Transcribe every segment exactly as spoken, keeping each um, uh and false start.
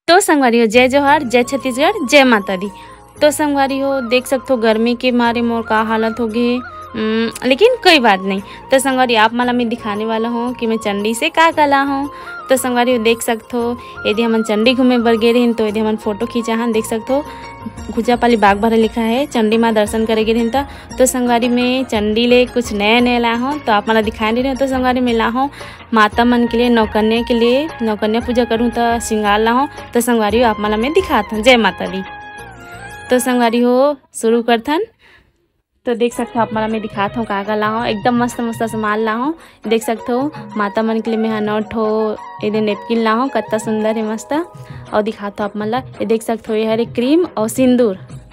तो संगवारी हो जय जोहार, जय छत्तीसगढ़, जय माता दी। तो संगवारी हो देख सकते हो गर्मी के मारे मोर का हालत हो गई, लेकिन कोई बात नहीं। तो संगवारी आप मला मैं दिखाने वाला हूँ कि मैं चंडी से का कला हूँ। तो संगवारी हो देख सकते हो यदि हमन चंडी घूमे बर गे रही तो यदि हमन फोटो खींचा हन, देख सकते हो घुचापाली बाग भरा लिखा है, चंडी माँ दर्शन करे गे रही। तो संगवारी में चंडी ले कुछ नया नया ला हूँ, तो आप मला दिखाए नहीं रहे। तो संगवारी में ला हूँ माता मन के लिए, नौकन्या के लिए, नौकन्या पूजा करूँ तो श्रृंगार ला हूँ। तो संगवारी हो आप मला मैं दिखाता हूँ। जय माता दी। तो संगवारी हो शुरू करथन। तो देख सकते हो आप मला मैं दिखाता हूँ का का ला हूँ, एकदम मस्त मस्त सामान ला हूँ। देख सकते हो माता मन के लिए मैं नौ ठो ये नेपकिन ला हूँ, कितना सुंदर है मस्त। और दिखाता हूँ आप मन ला, ये देख सकते हो ये हरे क्रीम और सिंदूर।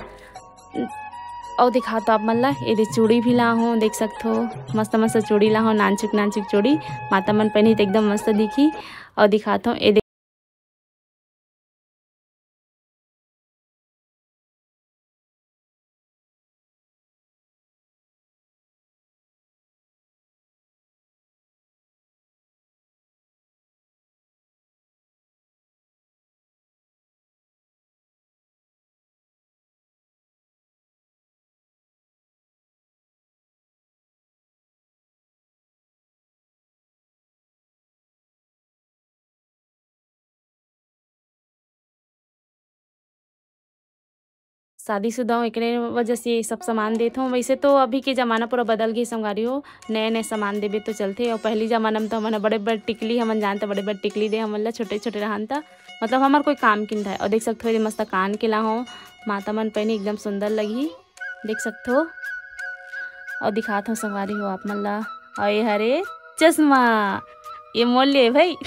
और दिखाता हूँ आप मन ला ये चूड़ी भी ला हूँ, देख सकते हो मस्त मस्त चूड़ी ला हूँ, नानचुक नानचुक चूड़ी माता मन पहनी तो एकदम मस्त दिखी। और दिखाता हूँ ये शादीशुदा हूँ, एक वजह से ये सब सामान देता हूँ। वैसे तो अभी के ज़माना पूरा बदल गई संगवारी हो, नए नए सामान देवे तो चलते। और पहली ज़माना में तो हमारा बड़े बड़े टिकली हमन जानते, बड़े बड़े टिकली दे हमन ला, छोटे छोटे रहन था मतलब हमार कोई काम किन था। और देख सकते हो ये मस्त कान के ला हूँ, माता मन पहनी एकदम सुंदर लगी, देख सकते हो। और दिखाता हूँ संगवारी हो आप मन ला, और ये हरे चश्मा ये मोल ले भाई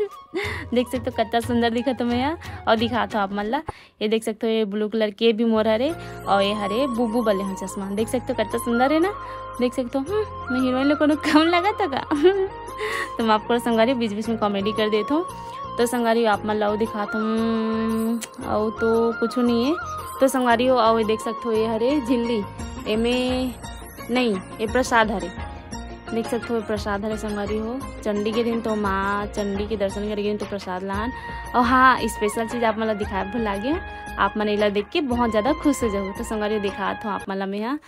देख सकते हो कितना सुंदर दिखा तो मैं यहाँ। और दिखाता हूँ आप मन ला, ये देख सकते हो ये ब्लू कलर के भी मोर हरे, और ये हरे बुबू बले हैं चश्मा, देख सकते हो कितना सुंदर है ना। देख सकते हो मैं हीरोइन लोग को कम लगा था का तो मैं आपको संगवारी बीच बीच में कॉमेडी कर देता हूँ। तो संगवारी आप मन ला दिखाता हूँ, और तो कुछ नहीं है। तो संगवारी हो और देख सकते हो ये हरे झिल्ली, ए में नहीं ये प्रसाद हरे, देख सकते हो प्रसाद हरे संगवारी हो। चंडी के दिन तो माँ चंडी के दर्शन करेंगे तो प्रसाद लान। और हाँ स्पेशल चीज़ आप मतलब दिखाए भूल लागे, आप मन इला देख के बहुत ज़्यादा खुश हो जाओ। तो संगवारी दिखाता हूँ आप मतलब में यहाँ,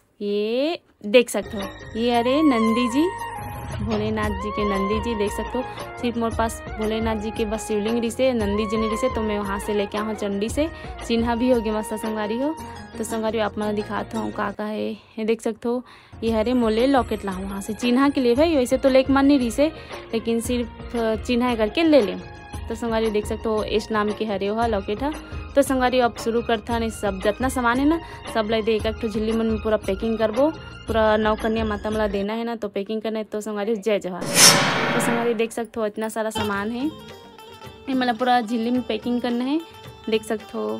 ये देख सकते हो ये अरे नंदी जी, भोलेनाथ जी के नंदी जी, देख सकते हो सिर्फ मोर पास भोलेनाथ जी के बस शिवलिंग रिसे, नंदी जी नहीं रिसे, तो मैं वहाँ से लेके आऊँ चंडी से। चिन्हा भी हो गया मस्त संगवारी हो। तो संगवारी आप मैं दिखाता हूँ का का है, ये देख सकते हो ये हरे मोले लॉकेट ला हूँ वहाँ से चिन्हा के लिए भाई, वैसे तो लेक मन नहीं रिसे लेकिन सिर्फ चिन्हा करके ले लें। तो संगवारी देख सकते हो इस नाम के हरे हो लॉकेट है। तो संगवारी अब शुरू करता नहीं, सब जितना सामान है ना सब ले दे, एक एक झिल्ली मन में पूरा पैकिंग करबो, पूरा नौकन्या माता मला देना है ना, तो पैकिंग करना है। तो संगवारी जय जोहार। तो संगवारी देख सकते हो इतना सारा सामान है, ये मतलब पूरा झिल्ली में पैकिंग करना है, देख सकते हो।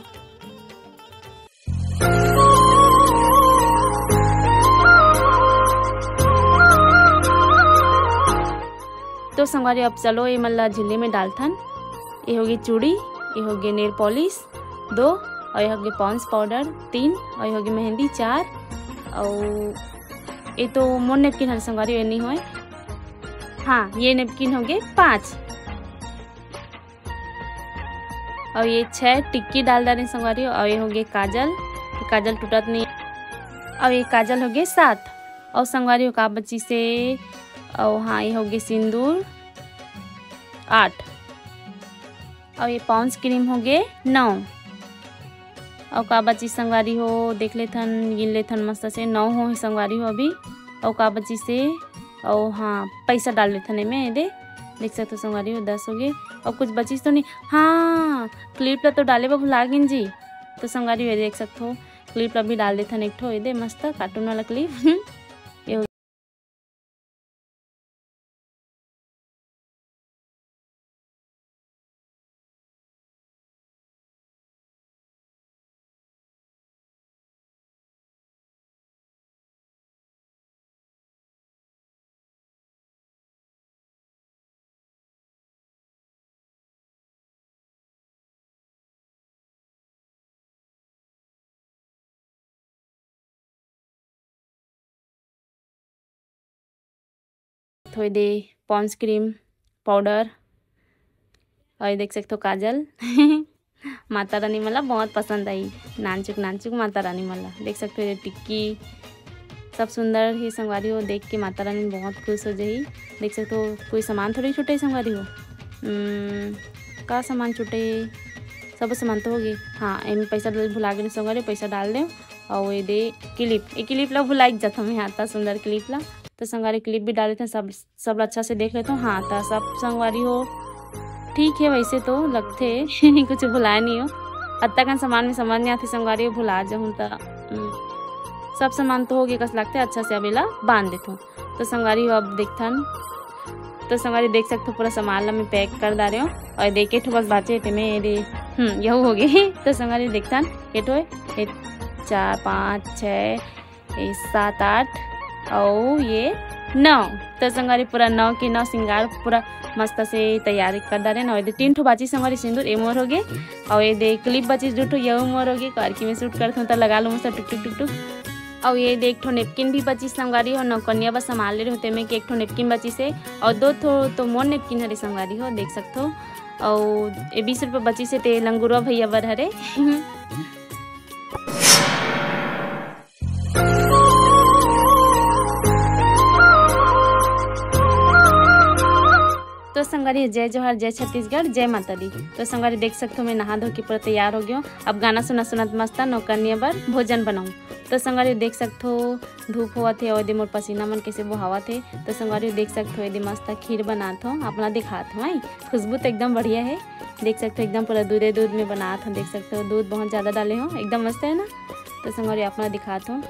तो संगवारी अब चलो ये मतलब झिल्ली में डालथन, ये होगी चूड़ी, ये होगी नेल पॉलिश दो, और ये होगी पॉन्स पाउडर तीन, और ये होगी मेहंदी चार, और ये तो मोर नेपकिन हर संगवारी ये नहीं हो, हाँ ये नेपकिन हो गए पाँच, और ये छह टिक्की डाल डाले संगवारी। और ये हो गए काजल, काजल टूटत नहीं, और ये काजल हो गए सात, और संगवारी हो का बच्ची से, और हाँ ये हो गए सिंदूर आठ, और ये पॉन्स क्रीम हो गए नौ, और का बच्ची संगवारी हो देख लेथन गिन लेथन मस्त से नौ हो संगवारी हो अभी। और का बच्ची से, और हाँ पैसा डाल लेथन में दे, देख सकते हो संगवारी हो दस हो गए। और कुछ बची तो नहीं, हाँ क्लिप ला तो डाले बा भुला गिन जी। तो संगवारी हो देख सकते हो क्लिप ला भी डाल देथन एक ठो, ये दे मस्त कार्टून वाला क्लिप ये थोड़ी दे पॉन्स क्रीम पाउडर, और ये देख सकते हो काजल माता रानी मला बहुत पसंद आई। नानचुक नानचुक माता रानी मला देख सकते हो, ये टिक्की सब सुंदर ही संगवारी हो। देख के माता रानी बहुत खुश हो जाई। देख सकते हो कोई सामान थोड़ी छूटे संगवारी हो। का सामान छूटे, सब सामान तो हो गए। हाँ एम पैसा भुला गए संगवारी, पैसा डाल दें। और ये दे क्लिप, ये क्लिप ला भुला जाता हूँ। यहाँ था सुंदर क्लिप ला, तो संगवारी क्लिप भी डाल देते हैं। सब सब अच्छा से देख लेते हो। हाँ था सब संगवारी हो ठीक है। वैसे तो लगते कुछ भुलाया नहीं हो। अत्ता का सामान में समझ नहीं आती संगवारी हो, भुला जाऊँ तो सब सामान तो हो गया कस लगते अच्छा से अबेला बांध देता हूँ। तो संगवारी हो अब देखथन, तो संगवारी देख सकते हो पूरा सामान ला मैं पैक कर दा रहे हो। और देखे ठो बस बाचे थे मैं ये हम्म यह हो गए। तो संगवारी देखथन ये ठो ये चार पाँच छः सात आठ और ये नौ। तो संगवारी पूरा नौ के नौ श्रृंगार पूरा मस्त से तैयारी कर दा रहे ना। और तीन ठो बाची संगवारी सिंदूर ए मोर हो गए। और ये दे क्लिप बाची दो ठो यह मोर हो गए। कारकी में शूट करता हूँ तो लगा लूँ मस्त टुक टुक टुक टुक। और ये देख ठो नेपकिन भी बची संगवारी हो। नौकन्या बस संभाल ले रहे होते में कि एक ठो नेपकिन बची से और दो ठो तो मोर नेपकिन हरे संगवारी हो देख सकते हो। और ये बीस रुपये बची से ते लंगुरवा भैया बर हरे। तो संगवारी जय जोहार, जय छत्तीसगढ़, जय माता दी। तो संगवारी देख सकते हो मैं नहा धो के पूरा तैयार हो गया। अब गाना सुना सुनत मस्त नौकन्या बर भोजन बनाऊँ। तो संगवारी देख सकते हो धूप हुआ थे और मोर पसीना मन कैसे बहावा थे। तो संगवारी देख सकते हो यदि मस्त खीर बनात हो, अपना दिखात हो। खुशबू तो एकदम बढ़िया है। देख सकते हो एकदम पूरा दूधे दूध में बनात हो। देख सकते हो दूध बहुत ज़्यादा डाले हो, एकदम मस्त है ना। तो संगवारी अपना दिखात हो।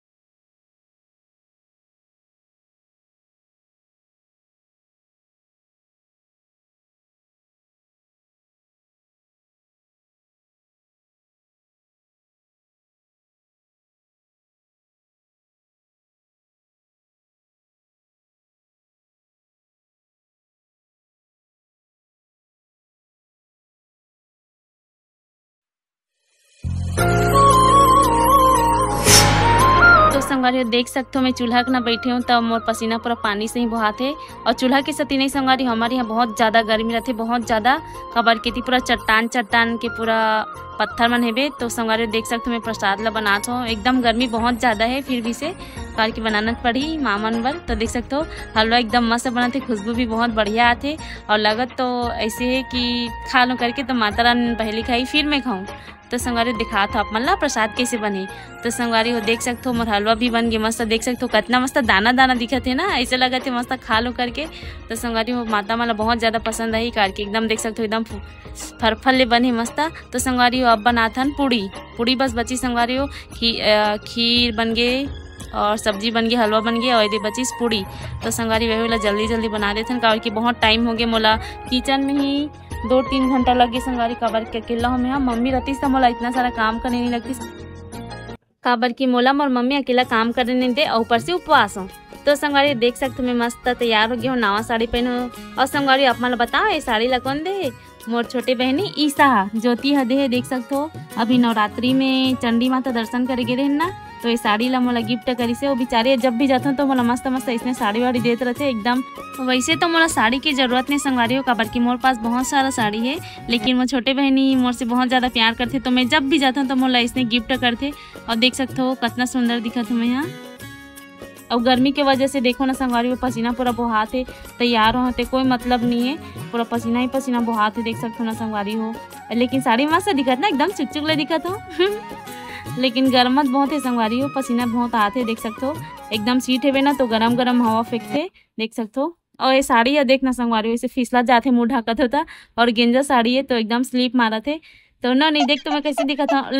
संगवारी देख सकते हो मैं चूल्हा के ना बैठे हूँ तब मोर पसीना पूरा पानी से ही बहाते। और चूल्हा के सती नहीं संगवारी हमारे यहाँ बहुत ज़्यादा गर्मी रहती, बहुत ज़्यादा कबर के थी पूरा चट्टान चट्टान के पूरा पत्थर मन हेबे। तो संगवारी देख सकते हो मैं प्रसाद ला बनात हूँ। एकदम गर्मी बहुत ज़्यादा है फिर भी से कार की बनाना पड़ी मामन बर। तो देख सकते हो हलवा एकदम मस्त बनाते, खुशबू भी बहुत बढ़िया आते। और लगत तो ऐसे है कि खा लो करके तो माता रानी पहले खाई फिर मैं खाऊँ। तो संगवारी दिखा था आप मन ला प्रसाद कैसे बने। तो संगवारी हो देख सकते हो मोर हलवा भी बन गया मस्त। देख सकते हो कितना मस्त दाना दाना दिखत है ना, ऐसे लगा थे मस्त खा लो करके। तो संगवारी हो माता मला बहुत ज़्यादा पसंद आई करके एकदम देख सकते हो एकदम फरफल ले बने मस्त। तो संगवारी हो अब बनाथन पूड़ी, पूड़ी बस बची संगवारी हो। खी, खीर बन गए और सब्जी बन गई, हलवा बन गया और यदि बची पूड़ी। तो संगवारी वही वाला जल्दी जल्दी बना देते हैं कारण कि बहुत टाइम हो गया मोला किचन में ही दो तीन घंटा लग गए संगवारी। काबर के अकेला हूँ मैं, मम्मी रहती तो मोला इतना सारा काम करने नहीं लगती। काबर की मोला मोर मम्मी अकेला काम करने नहीं दे और ऊपर से उपवास हो। तो संगवारी देख सकते मैं मस्त तैयार हो गया हूँ, नवा साड़ी पहनो। और संगवारी आप मन बताओ ये साड़ी ला कौन दे? मोर छोटे बहनी ईसा ज्योति हदे है। देख सकते हो अभी नवरात्रि में चंडी माता दर्शन करे गए ना, तो ये साड़ी ला मोला गिफ्ट करी से। वो बेचारे जब भी जाता हूँ तो मोला मस्त मस्त इसमें साड़ी वाड़ी देते रहते एकदम। वैसे तो मोला साड़ी की जरूरत नहीं संगवारी हो काबर की मोर पास बहुत सारा साड़ी है, लेकिन मोर छोटे बहनी मोर से बहुत ज़्यादा प्यार करते तो मैं जब भी जाता हूँ तो मोला इसने गिफ्ट करते। और देख सकते हो कितना सुंदर दिखत हूँ मैं यहाँ। और गर्मी के वजह से देखो ना संगवारी पसीना पूरा बहाते, तैयार होते कोई मतलब नहीं है, पूरा पसीना ही पसीना बहाते देख सकते हो ना संगवारी हो। लेकिन साड़ी मस्त दिखत ना, एकदम चुकचुक ले दिखत हो। लेकिन गर्मत बहुत है संगवारी हो, पसीना बहुत आते देख सकते हो। एकदम सीट है ना तो गरम गरम हवा फेंकते देख सकते हो। और ये साड़ी है देखना संगवारी हो इसे फिसला जाते मुँह ढकत होता। और गेंजा साड़ी है तो एकदम स्लीप मारा थे। तो ना नहीं देख तो मैं कैसे दिखा था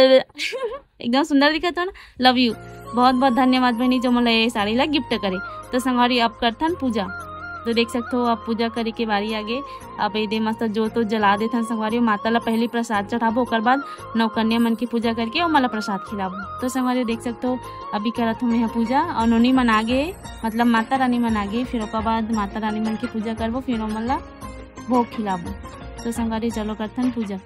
एकदम सुंदर दिखा था ना। लव यू, बहुत बहुत धन्यवाद बहनी जो मोला ये साड़ी ला गिफ्ट करे। तो संगवारी अब करथन पूजा। तो देख सकते हो अब पूजा करे के बारी आगे। अब ये मस्त जो तो जला देथन संगवारी माता ला पहले प्रसाद चढ़ाबो, ओकर बाद नौकन्या मन की पूजा करके और मला प्रसाद खिलाबो। तो संगवारी देख सकते हो अभी करत हूँ मैं पूजा और नोनी मन आगे मतलब माता रानी मन आगे, फिर ओकर बाद माता रानी मन की पूजा करबो, फिर मन ला भोग खिलाबो। तो संगवारी चलो करथन पूजा।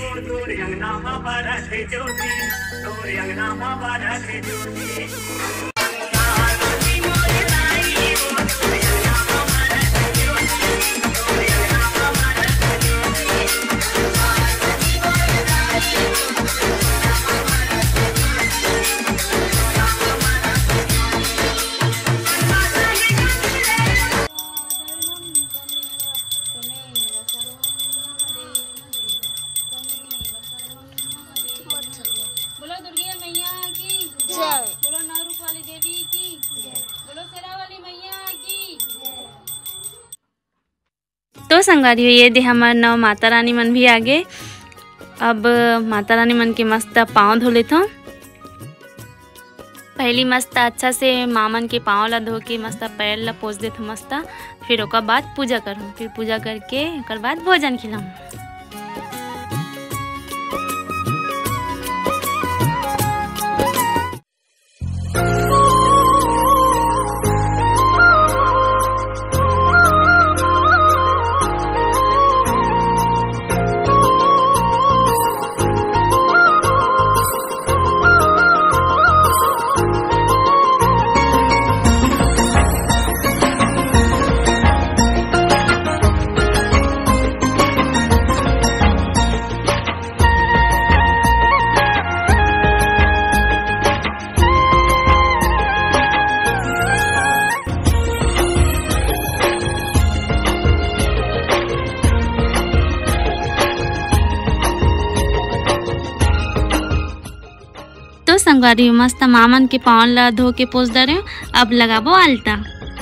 बोलो दुर्गा मैया की जय, बोलो नौ रूप वाली देवी की जय, बोलो शेरा वाली मैया की जय। तो संगवारी ये दे हमार नौ माता रानी मन भी आगे। अब माता रानी मन के मस्त पाँव धो लेता हूँ। पहली मस्त अच्छा से माँ मन के पाँव ला धो के मस्त पैर ला पोछ देता मस्त, फिर ओकर बाद पूजा करूँ, फिर पूजा करके ओकर बाद भोजन खिलाऊँ। तो संगवारी मस्त मामन के पाँव ला धो के पोछ दे रहे हो। अब लगाबो आलता।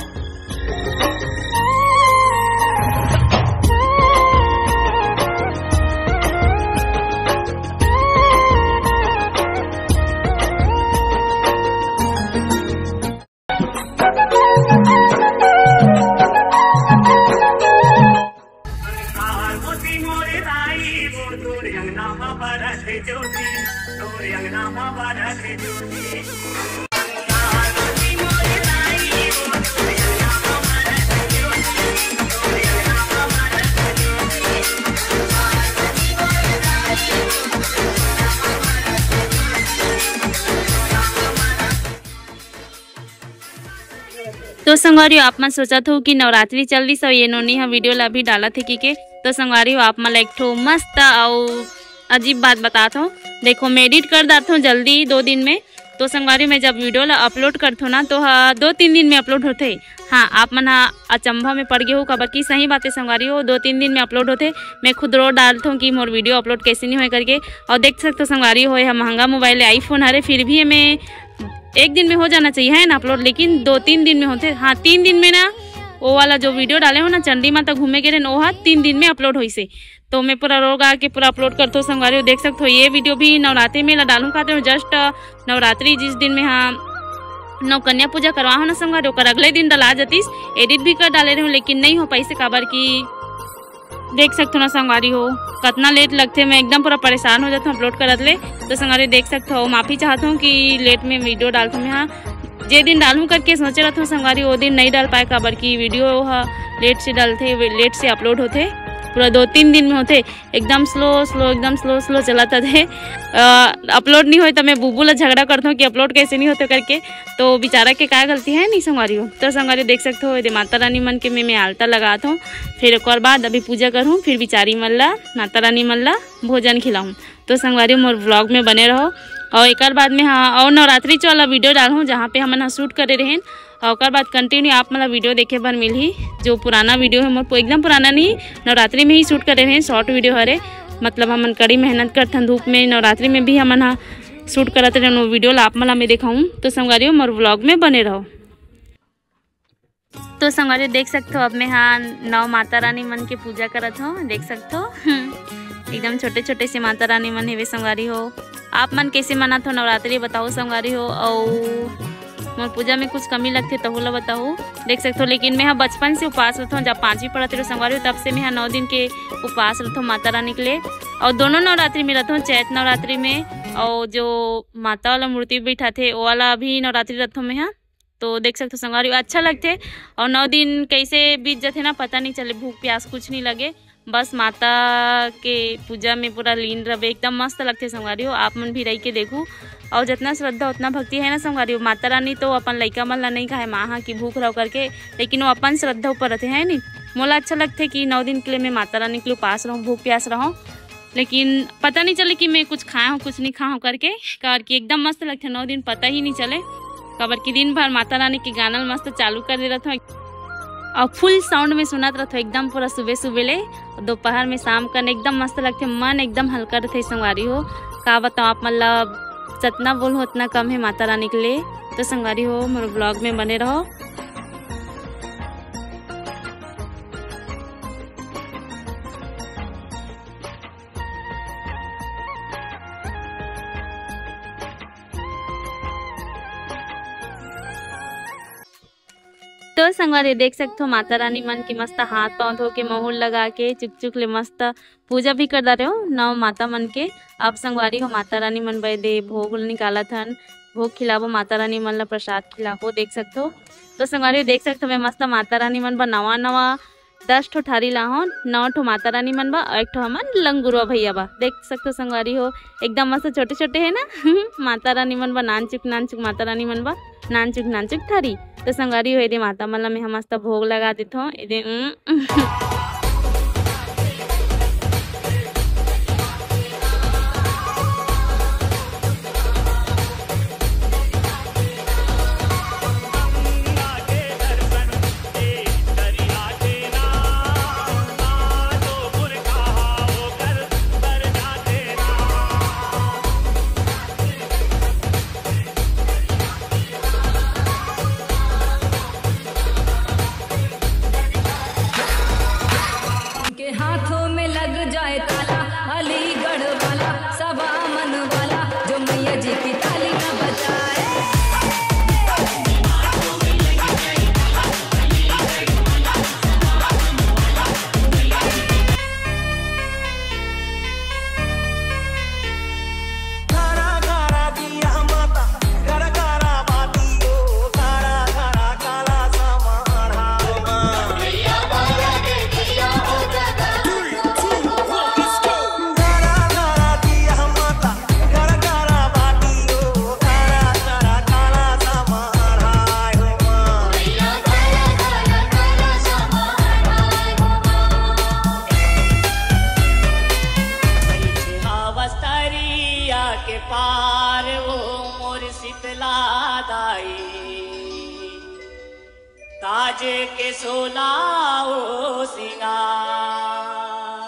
तो संगवारी आप मन सोचत हो कि नवरात्रि चल रही सो ये नोनी हा वीडियो ला अभी डाला थे कि के। तो संगवारी आप मन एक ठो मस्त और अजीब बात बताता हूँ। देखो मैं एडिट कर दाता हूँ जल्दी दो दिन में। तो संगवारी में जब वीडियो ला अपलोड करता हूँ ना तो हाँ दो तीन दिन में अपलोड होते। हाँ आप मन हाँ अचंभा में पड़ गए हो खबर की सही बात है संगवारी हो, दो तीन दिन में अपलोड होते। मैं खुद रोज डालता हूँ कि मोर वीडियो अपलोड कैसे नहीं हो करके। और देख सकते हो संगवारी हो यह महंगा मोबाइल है आईफोन हरे, फिर भी हमें एक दिन में हो जाना चाहिए है ना अपलोड, लेकिन दो तीन दिन में होते। हाँ तीन दिन में ना वो वाला जो वीडियो डाले हो ना चंडी माता घूमे के वो हाँ तीन दिन में अपलोड हुई से। तो मैं पूरा रोग आके पूरा अपलोड करता हूँ संगवारी हो। देख सकते हो ये वीडियो भी नवरात्रि में ला डालूँ खाते हो। जस्ट नवरात्रि जिस दिन में हाँ नौ कन्या पूजा करवा हो ना संगवारी होकर अगले दिन डला जातीस। एडिट भी कर डाले रहे हूँ लेकिन नहीं हो पाई से काबर की देख सकते हो ना संगवारी हो कितना लेट लगते। मैं एकदम पूरा परेशान हो जाता हूँ अपलोड करत ले। तो संगवारी देख सकते हो माफ़ी चाहता हूँ कि लेट में वीडियो डालता हूँ। यहाँ जे दिन डालूँ करके सोचे रहता हूँ संगवारी वो दिन नहीं डाल पाए काबर की वीडियो हाँ लेट से डालते लेट से अपलोड होते। पूरा दो तीन दिन में होते एकदम स्लो स्लो एकदम स्लो स्लो चलाता थे। अपलोड नहीं होता मैं बुबू ला झगड़ा करता हूँ कि अपलोड कैसे नहीं होते करके। तो बेचारा के क्या गलती है नहीं संगवारी हो। तो संगवारी देख सकते हो ये माता रानी मन के मैं मैं आलता लगाता हूँ। फिर एक और बाद अभी पूजा करूँ, फिर बेचारी मन ला माता रानी मन ला भोजन खिलाऊँ। तो संगवारी मोर व्लॉग में बने रहो। और एक बाद में हाँ और नवरात्रि वाला वीडियो डालूँ जहाँ पे हमन शूट करे रहें। और बाद कंटिन्यू आप मतलब वीडियो देखे बर मिली। जो पुराना वीडियो है मोर एकदम पुराना नहीं, नवरात्रि में ही शूट करे रहे शॉर्ट वीडियो हरे। मतलब हमन कड़ी मेहनत करथन धूप में, नवरात्रि में भी हमन हाँ शूट करते रहे वो वीडियो ला आप मला में दिखाऊँ। तो संगवारी मोर व्लॉग में बने रहो। तो संगवारी देख सकते हो अब मैं हाँ नौ माता रानी मन की पूजा करत हूँ। देख सकते हो एकदम छोटे छोटे से माता रानी मन है वे संगवारी हो। आप मन कैसे मनात हो नवरात्रि बताओ संगवारी हो। और मोर पूजा में कुछ कमी लगती है तो ला बताओ। देख सकते हो लेकिन मैं हाँ बचपन से उपवास रहता हूँ। जब पाँचवीं पढ़ते रहो संगवारी हो तब से मैं हाँ नौ दिन के उपवास रहता हूँ माता रानी के लिए। और दोनों नवरात्रि में रहता हूँ, चैत नवरात्रि में और जो माता वाला मूर्ति बैठा थे वो वाला भी नवरात्रि रहता हूँ मैं हाँ। तो देख सकते हो संगवारी अच्छा लगते। और नौ दिन कैसे बीत जाते ना पता नहीं चले, भूख प्यास कुछ नहीं लगे। बस माता के पूजा में पूरा लीन रहे, एकदम मस्त लगते संगवारी हो। आप मन भी रह के देखू और जितना श्रद्धा उतना भक्ति है ना संगवारी हो। माता रानी तो अपन लइका मन ला नहीं कहे माँ की भूख रहो करके, लेकिन वो अपन श्रद्धा ऊपर रहते हैं नहीं। मोला अच्छा लगता है कि नौ दिन के लिए मैं माता रानी के लिए उपास रहूँ, भूख प्यास रहूँ, लेकिन पता नहीं चले कि मैं कुछ खाया हूँ कुछ नहीं खाया हूँ करके करके एकदम मस्त लगते नौ दिन, पता ही नहीं चले। कबर की दिन भर माता रानी के गाना मस्त चालू कर दे रहा था और फुल साउंड में सुनत रहा था एकदम पूरा सुबह सुबह ले दोपहर में शाम कर एकदम मस्त लगते, मन एकदम हल्का रहते संगवारी हो। का बताओ आप मतलब जितना बोल हो उतना कम है माता रानी के लिए। तो संगवारी हो मेरे ब्लॉग में बने रहो। तो संगवारी देख सकते हो माता रानी मन की मस्त हाथ पाँव धो के मोहर लगा के चुक चुक ले मस्त पूजा भी कर रहे हो नौ माता मन के। अब संगवारी हो माता रानी मन बैदे भोग निकाला थन, भोग खिलावो माता रानी मन ला, प्रसाद खिलावो देख सकते हो। तो संगवारी देख सकते हो मैं मस्त माता रानी मन बा नवा नवा दस ठो थारी ला हो, नौ ठो माता रानी मन बा और एक ठो हमन लंगुरवा भैया बा देख सकते हो संगवारी हो। एकदम मस्त छोटे छोटे है ना माता रानी मन बा, नान चुक नान चुक माता रानी मन बा, नान चुक नान चुक थारी। तो संगवारी हो यदि माता मन ला मैं मस्त भोग लगा देता हूँ यदि हाथों में लग जाए ताला, अलीगढ़ वाला सबा मन वाला जो मैया जी की ताली का बजाए। के पार वो मोर शीतला दाई, ताजे के सोलाओ सिंगार,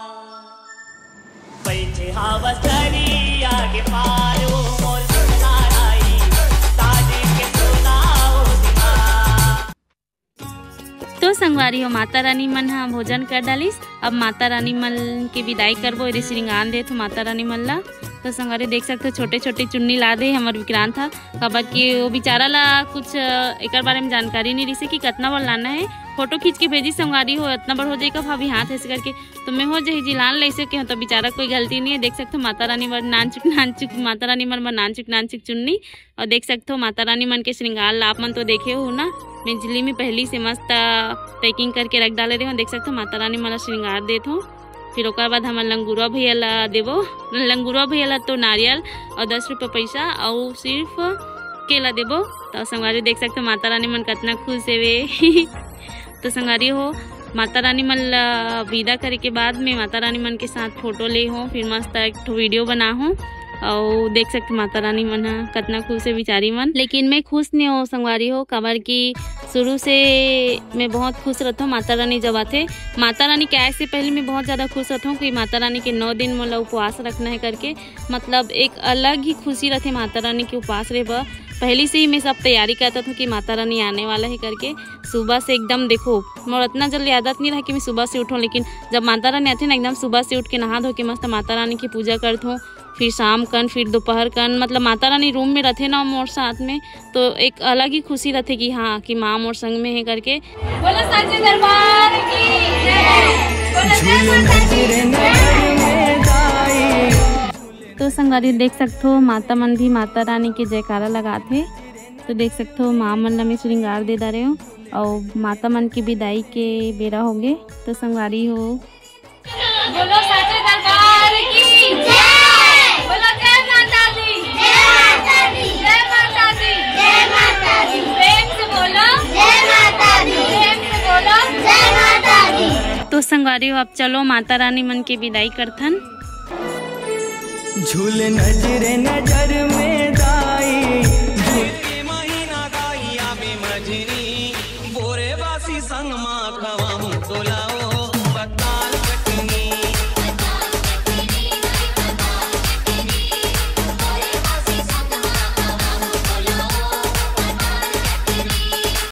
बैठे हवस दरिया के पार वो मोर शीतला दाई, ताजे के सोलाओ सिंगार। तो संगवारी हो माता रानी मन हा भोजन कर डालिस, अब माता रानी मन के विदाई करबो, यदि श्रृंगार दे तो माता रानी मन ला। तो संगवारी देख सकते हो छोटे छोटे चुन्नी ला दे हमार विक्रांत था, खबर कि वो बेचारा ला कुछ एक बारे में जानकारी नहीं रही कि कितना बार लाना है, फोटो खींच के भेजी संगवारी हो इतना बार हो जाएगा भाभी हाथ ऐसे करके, तो मैं हो जाए जी लान ले सके हो, तो बेचारा कोई गलती नहीं है। देख सकते हो माता रानी मन नान चुक नान चुक माता रानी मन नान चुक नान चुक चुन्नी, और देख सकते हो माता रानी मन के श्रृंगार ला आप मन तो देखे हो ना, मैं झिल्ली में पहली से मस्त पैकिंग करके रख डाले रही हूँ। देख सकते हो माता रानी मन श्रृंगार देते हो। फिर ओकर बाद हम लंगुरवा भैया ला देवो, लंगुरवा भैया ला तो नारियल और दस रुपये पैसा और सिर्फ केला देवो। तो संगवारी देख सकते हो माता रानी मन कितना खुश है वे तो संगवारी हो माता रानी मन ला विदा करे के बाद में माता रानी मन के साथ फोटो ले हो, फिर मस्त एक वीडियो बना हूँ और देख सकते माता रानी मन है कितना खुश है बेचारी मन। लेकिन मैं खुश नहीं हो संगवारी हो, खबर की शुरू से मैं बहुत खुश रहता हूँ माता रानी जब आते। माता रानी के आए से पहले मैं बहुत ज़्यादा खुश रहता हूँ कि माता रानी के नौ दिन मतलब उपवास रखना है करके, मतलब एक अलग ही खुशी रहती है माता रानी के उपवास रहे बा। पहले से ही मैं सब तैयारी करता था कि माता रानी आने वाला है करके, सुबह से एकदम देखो मोर इतना जल्दी आदत नहीं रहा कि मैं सुबह से उठूँ, लेकिन जब माता रानी आती है ना एकदम सुबह से उठ के नहा धो के मस्त माता रानी की पूजा करता हूँ, फिर शाम कन फिर दोपहर कन, मतलब माता रानी रूम में रहते ना मोर साथ में, तो एक अलग ही खुशी रहती कि हाँ कि माँ मोर संग में है करके। बोलो सच्चे दरबार की तो संगवारी देख सकते हो माता मन भी माता रानी के जयकारा लगाते, तो देख सकते हो माँ मन ला मैं श्रृंगार दे रहे हो और माता मन की विदाई के बेरा होंगे। तो संगवारी हो बोलो साचे दरबार की जय। बोलो जय माता दी, जय माता दी, जय माता दी, जय माता दी। प्रेम से बोलो जय माता दी, प्रेम से बोलो जय माता दी। तो संगवारियों अब चलो माता रानी मन की विदाई करथन। झूल नजरे नजर में